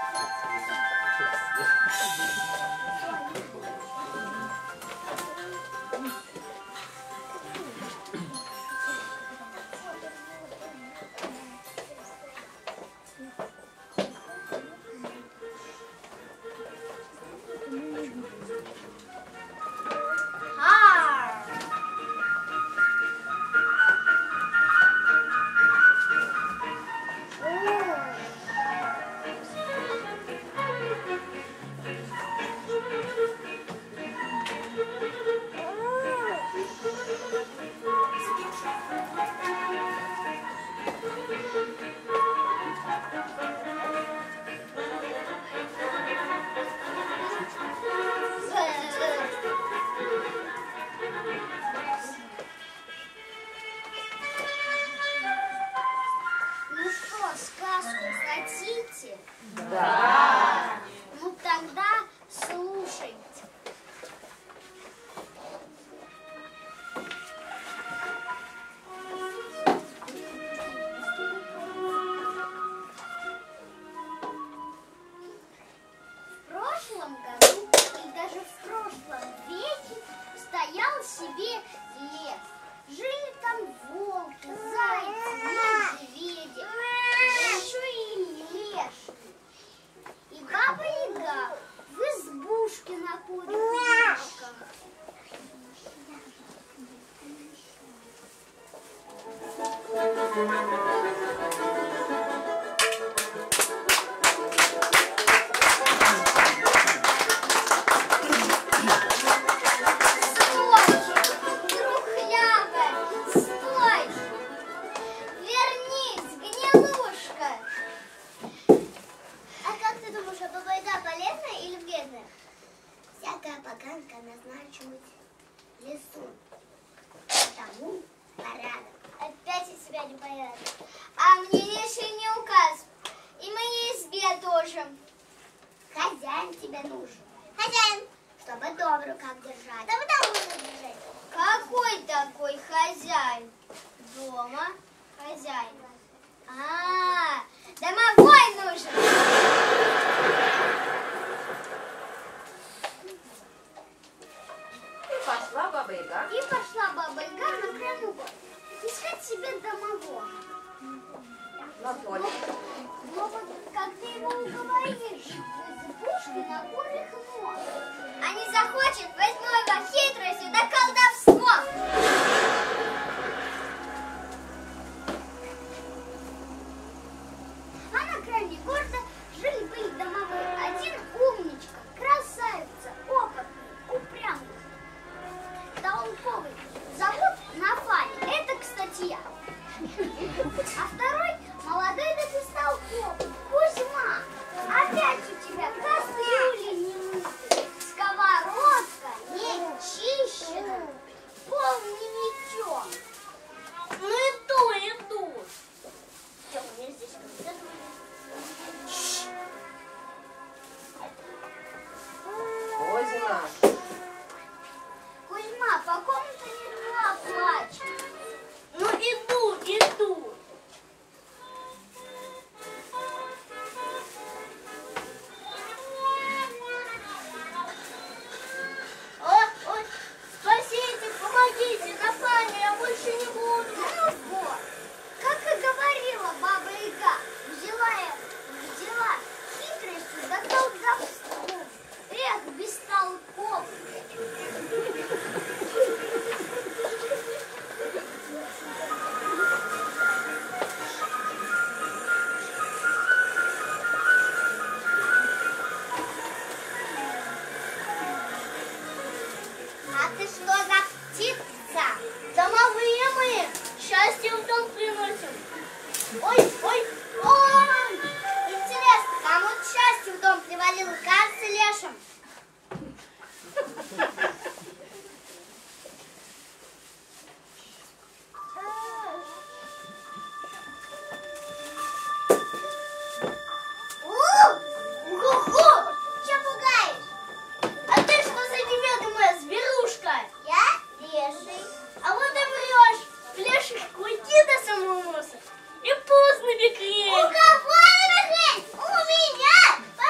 У кого механь? У меня!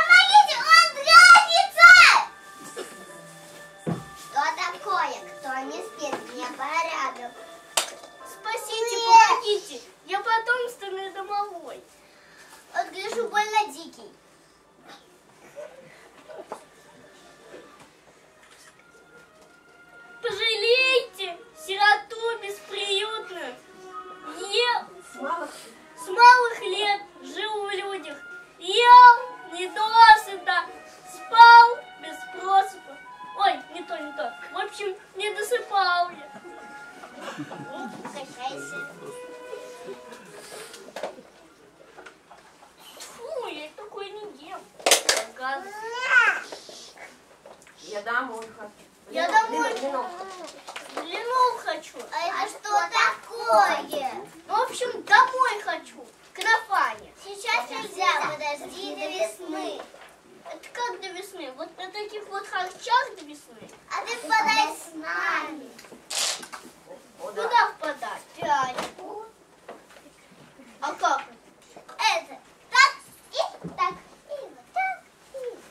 домой хочу. Я домой блинов хочу. А что такое? Ну, в общем, домой хочу. К Нафане. Сейчас нельзя, подожди до весны. Это как до весны? Вот на таких вот харчах до весны? А ты впадай с нами. Куда впадать? Пять. А как? Это так и так. И вот так, и вот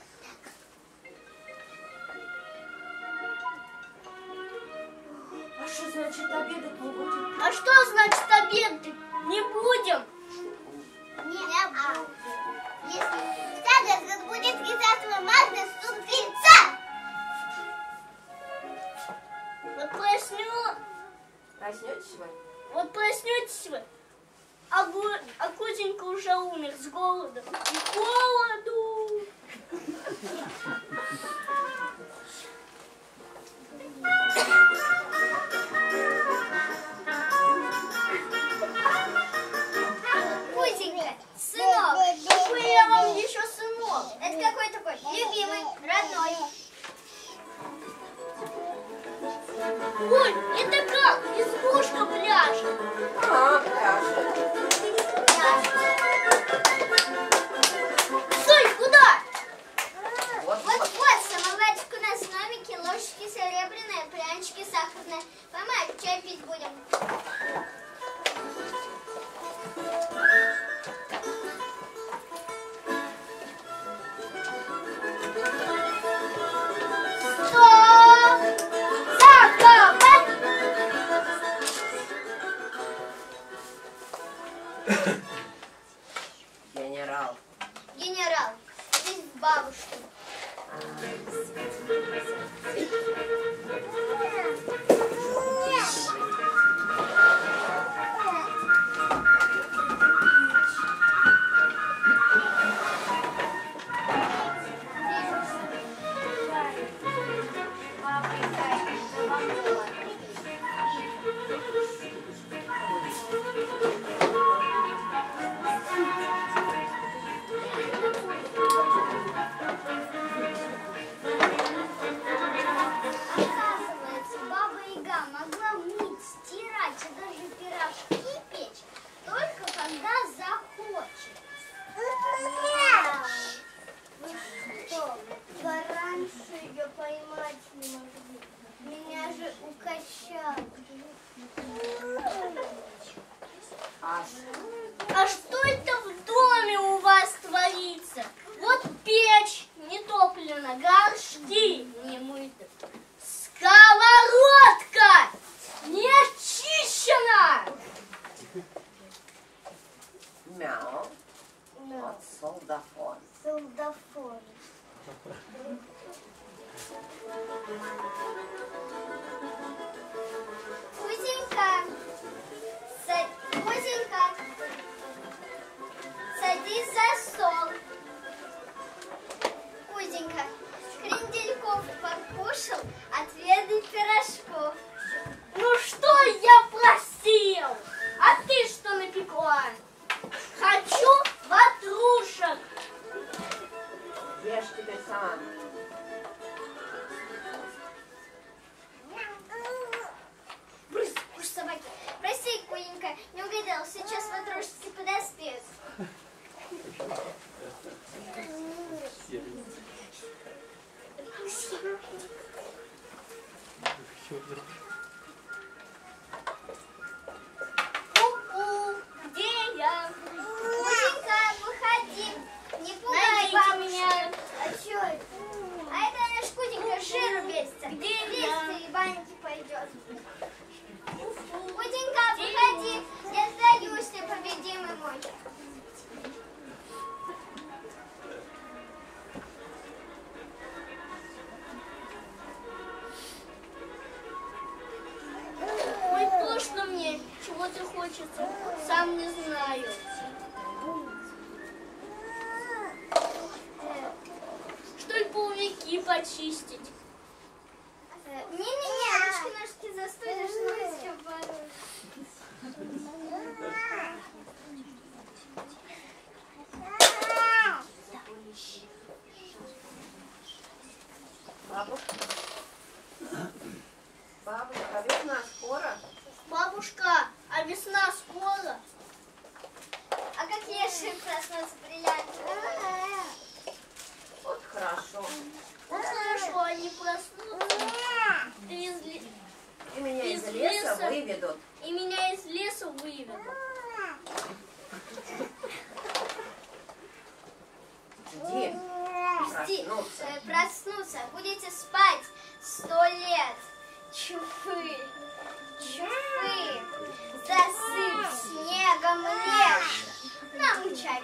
А что значит обедать не будем? А что значит обедать не будем? так. Не будем. Если так, будет из-за Магда ступица. Вот Проснетесь вы? Вот проснетесь вы, а Кузенька уже умер с голоду и холоду. Кузенька, сынок. Какой я вам еще сынок? Это какой такой? Любимый, родной. Ой, это как? Избушка пляжет. А, пляж. Стой, куда? Вот, самоварчик у нас новенький, ложечки серебряные, прянички сахарные. Мама, чай пить будем. Генерал. Генерал, здесь бабушка. Оказывается, Баба Яга могла мыть, стирать и даже пирожки печь только когда захочет. Вы что, пораньше ее поймать не могли? Меня же укачало. А что это в доме у вас творится? Вот печь не топлена, горшки не мыты, сковородка не очищена. Мяу. Вот солдафон. Солдафон. Кузенька, Кузенька, садись за стол. Кузенька, крендельков покушал, отведай пирожков. Ну что я просил? А ты что напекла? Хочу ватрушек. Ешь теперь сама. Брысь, уж собаки. Прости, Кузенька, не угадал, сейчас ватрушки подоспеют. Ку-ку, где я? Кузенька, выходи, не пугай Найдите бабушку. меня. А чё это? А это наш Кузенька жиру бесится. Где Весь я? и баньки пойдет. Кузенька, Где выходи, я сдаюсь, непобедимый мой. Ой, тошно мне, чего-то хочется, сам не знаю. Что ли половики почистить? Не-не-не, ручки-ножки застой, что еще порой. Бабушка. Бабушка, весна скоро? Бабушка, а весна скоро? А как леший проснуться бриллиантовый? Вот хорошо. Ну хорошо, они проснутся И меня из Из леса леса. выведут. и меня из леса выведут. Где? Проснуться. Проснуться. Будете спать 100 лет. Чуфы. Чуфы. Засыпь снегом лес. Намучай.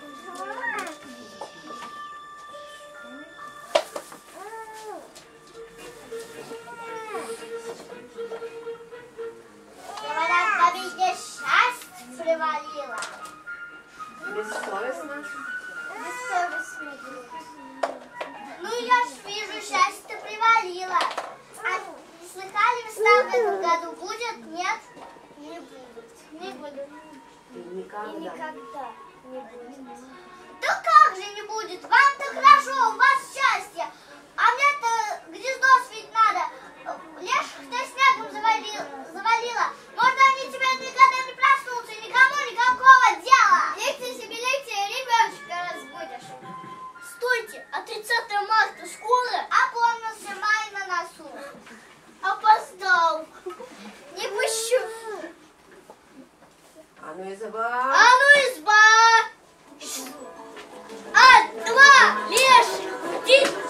Говорят, по везде счастье привалило. Бессовестно. Бессовестно. Ну, я ж вижу, счастье привалило. А слыхали, весна в этом году будет? Нет? Не будет. Не будет. И никогда. И никогда не будет. Да как же не будет? Вам-то хорошо, у вас счастье. А мне-то гнездо свить надо. Леших-то снегом завалила. Может, они тебя никогда не проснутся, никому никакого дела. Лекция себе лекция, ребеночка разбудишь. Стойте, а 30 марта скоро? Опомнился, май на носу. Опоздал. Не пущу. А ну изба. А ну изба! А, два, леших, птиц.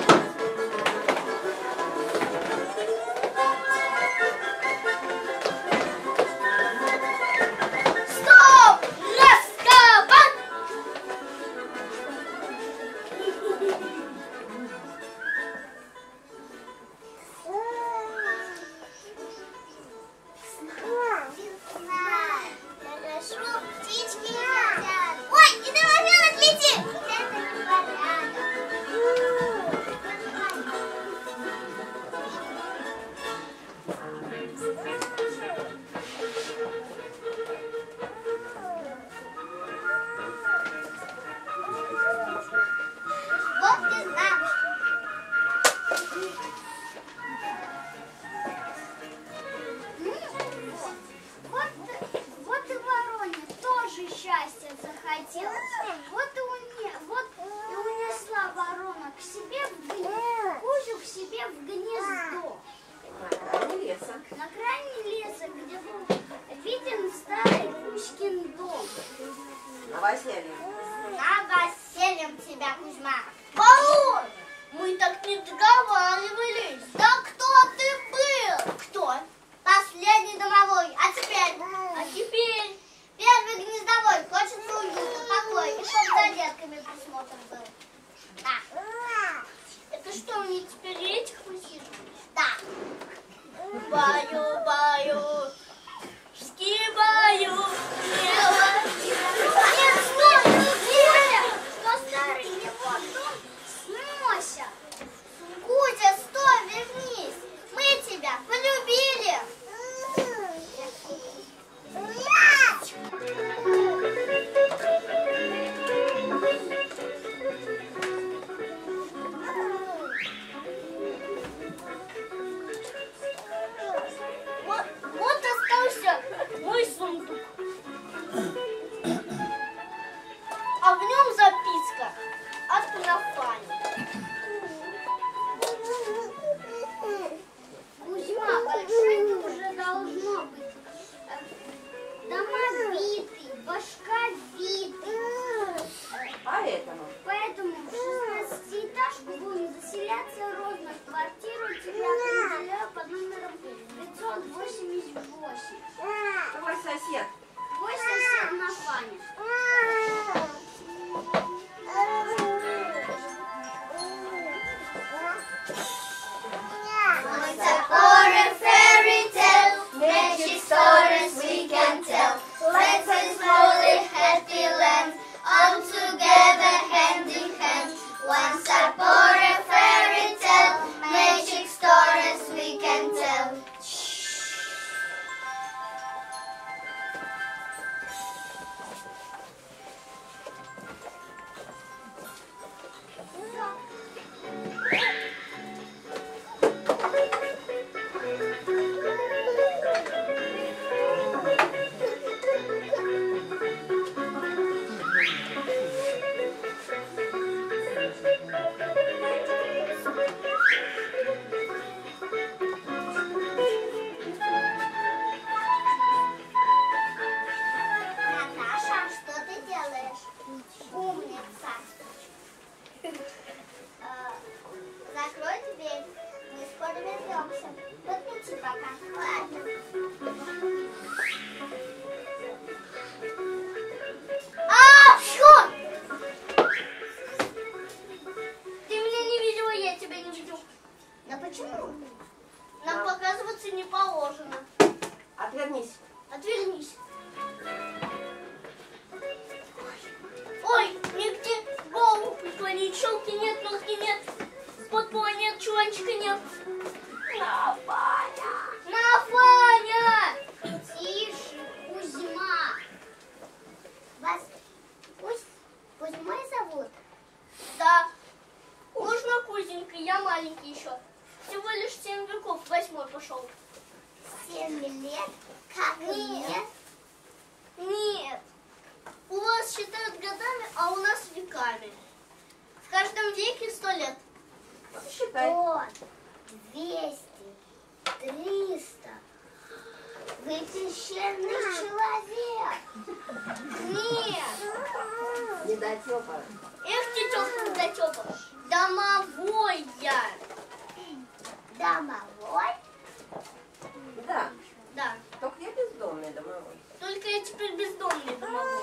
Стоп! Раскабан! Хорошо, птички летят. Ой, и домовенок летит. Это непорядок. Вот ты знаешь. Вот и вороне тоже счастье захотелось. Вот и унесла ворона к себе Кузю к себе в гнездо. На крайне леса. На крайне леса, где был виден старый Кузькин дом. Новоселье. Новосельем тебя, Кузьма. Баллон! Мы так не договаривались. Да кто ты был? Кто? Последний домовой. А теперь? А теперь? Первый гнездовой. Хочется уюта, покоя. И чтоб за детками присмотр был. Да. Это что, мне теперь этих высиживать? Да. Баю, баю, скибаю, Нет, стой, Кузя! Что старый его дом сносят? Кузя, стой, вернись. Мы тебя полюбили. Вот остался мой сундук. А в нем записка от Нафани. Кузьма, большой ты уже должно быть. Домовитый, башка витый. Поэтому. Поэтому в 16-этажку будем заселяться ровно. Квартиру тебя определяю под номером 588. Твой сосед. Твой сосед Нафаня. Once upon a fairy tale, magic stories we can tell. Let's a slowly happy land, all together hand in hand. Once upon a fairy tale, magic stories we can tell. пока. Ладно. А, все! Ты меня не видела, я тебя не видел. Да почему? Нам показываться не положено. Отвернись. Отвернись. Ой, нигде голову преклонить. Щелки нет, ногти нет. Под пола нет, чуланчика нет. На, Ваня! На, Ваня! Тише, Кузьма. Вас Кузьмой зовут? Да. Можно, Кузенька, я маленький еще. Всего лишь 7 веков, 8 пошел. 7 лет? Как Нет. мне? Нет. У вас считают годами, а у нас веками. В каждом веке 100 лет. Считай. 100, 200, 300. Вы пещерный человек. Нет. Недотепа. Эх, тетёшка недотёпа. Домовой я. Домовой? Да. Да. Только я бездомный домовой. Только я теперь бездомный домовой.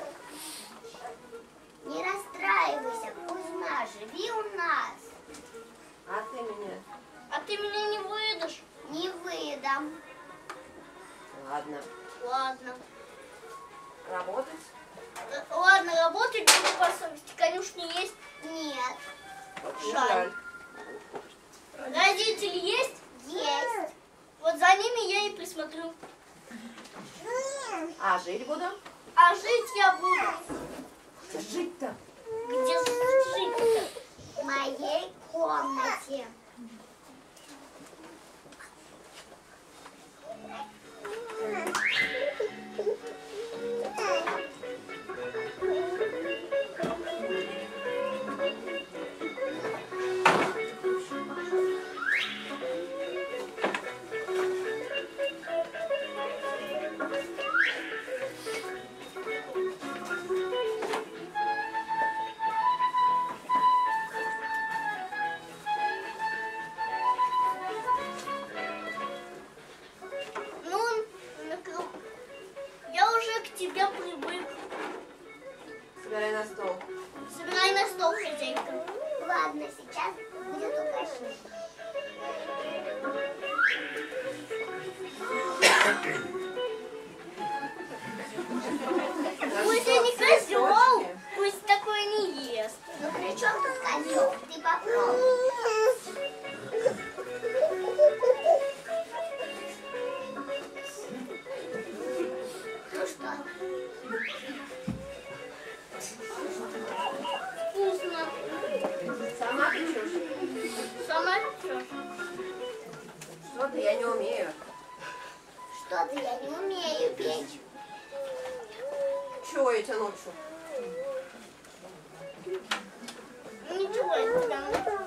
Не расстраивайся, Кузьма, живи у нас. А ты меня? А ты меня не выдашь? Не выдам. Ладно. Ладно. Работать? Ладно, работать буду по совести. Конюшни есть? Нет. Очень Жаль. жаль. Родители есть? Есть. Вот за ними я и присмотрю. А жить буду? А жить я буду. Где жить-то? Где жить-то? В моей комнате. Ну, я уже к тебе привык. Собирай на стол. Собирай на стол, хозяйка. Ладно, сейчас будет угощение. Пусть я не козел. Пусть такое не ест. Ну при чем тут козел? Ты попробуй. Ну что? Вкусно. Сама печешь? Сама печешь? Что-то я не умею. Что-то я не умею печь. Чего я тебя научу? Ничего, я тебя научу.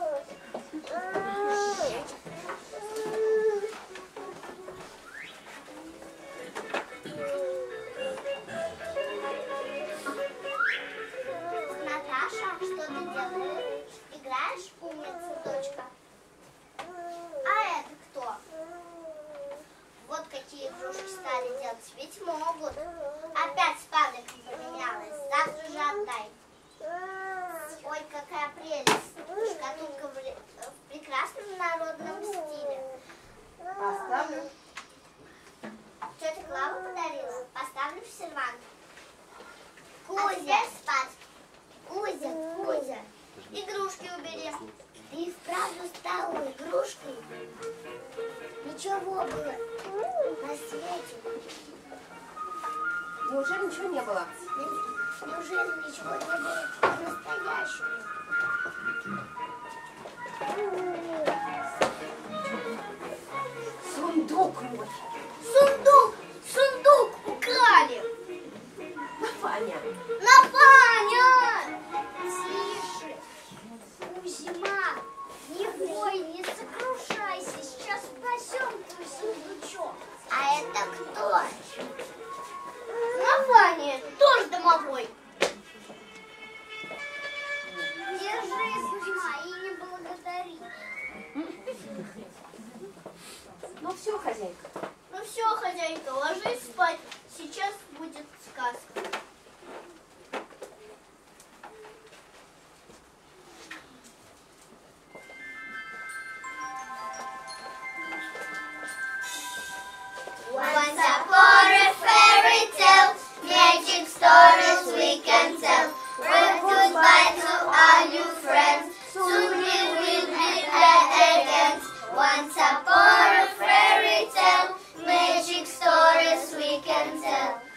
Наташа, что ты делаешь? Играешь, умница, дочка? А это кто? Вот какие игрушки стали делать, ведь могут. Опять с падоком поменялась, завтра же отдай. Ой, какая прелесть. Шкатулка в прекрасном народном стиле. Поставлю. Тетя Клава подарила. Поставлю в сервант. Кузя, спать. Кузя, Кузя. Игрушки убери. Ты и вправду стала игрушкой? Ничего было на свете. Неужели ничего не было? Неужели ничего не было по-настоящему? Сундук мой. Сундук! Сундук украли! Ваня. На Ваня! Тише. Кузьма, не вой, не сокрушайся. Сейчас спасем твой сундучок. А это кто? На Ваня! Тоже домовой! Держи, Кузьма, и не благодари. Ну все, хозяйка. серце.